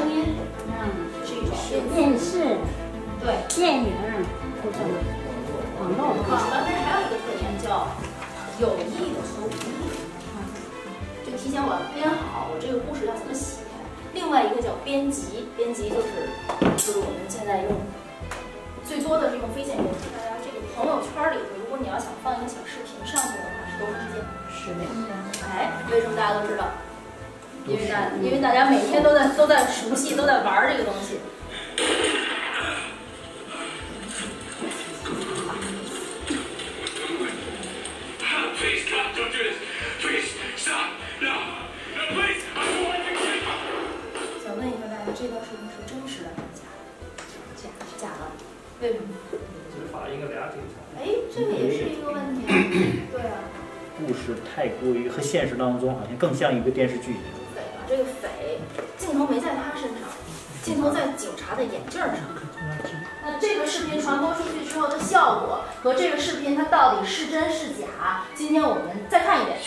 声音， 是一种电视， 对电影，或者网络。 网络它还有一个特点叫有意的和无意的，就提前我编好我这个故事要怎么写。另外一个叫编辑，编辑就是我们现在用最多的是用飞线编辑。大家这个朋友圈里头，如果你要想放一个小视频上去的话，是多长时间？10秒。哎，为什么大家都知道？因为大家每天都在熟悉，都在玩这个东西。想问一下大家，这段视频是真实的还是假的？假的。为什么？ 就是把一个俩给它。 哎，这个也是一个问题啊。对啊。 故事太过于和现实当中好像更像一个电视剧一样。 匪了，这个匪镜头没在他身上，镜头在警察的眼镜上。那这个视频传播出去之后的效果和这个视频它到底是真是假？今天我们再看一遍。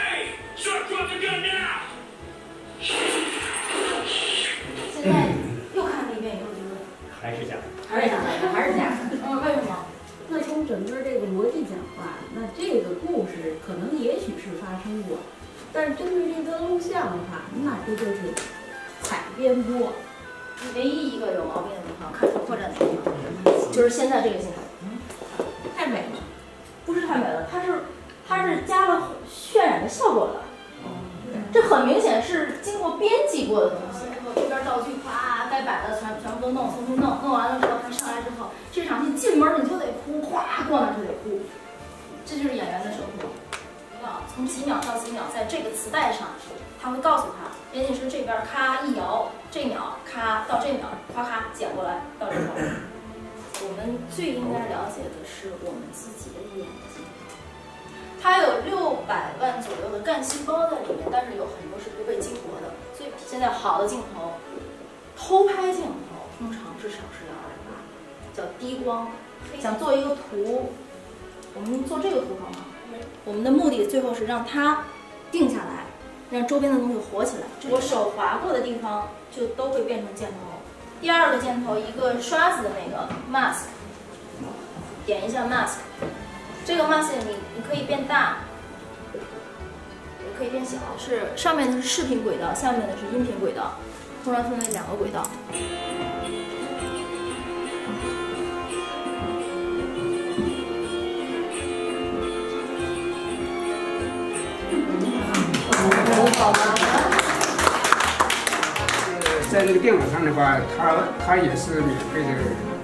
现在又看了一遍以后觉得还是假的， 还是假的，还是假的。 为什么？ 那从整个这个逻辑讲话，那这个故事可能也许是发生过，但是针对这个录像的话，那这就是采编播。 唯一一个有毛病的地方，看出破绽的地方，就是现在这个镜头， 太美了， 不是太美了，它是加了渲染的效果的。这很明显是经过编辑过的东西。这边道具哗，该摆的全部都弄，重新弄完了之后，他上来之后，这场戏进门你就得哭，哗过那就得哭，这就是演员的手活。从几秒到几秒，在这个磁带上，他会告诉他，编辑师这边咔一摇，这秒咔到这秒，咔咔剪过来到这头。我们最应该了解的是我们自己的眼睛。它有600万左右的干细胞在里面，但是有很多是不被激活的。所以现在好的镜头，偷拍镜头通常至少是要280，叫低光。想做一个图，我们做这个图好吗？我们的目的最后是让它定下来，让周边的东西活起来。我手划过的地方就都会变成箭头。第二个箭头，一个刷子的那个 mask， 点一下 mask。这个 mask 你可以变大，也可以变小。是上面的是视频轨道，下面的是音频轨道，通常分为2个轨道。 在这个电脑上的话，它也是免费的。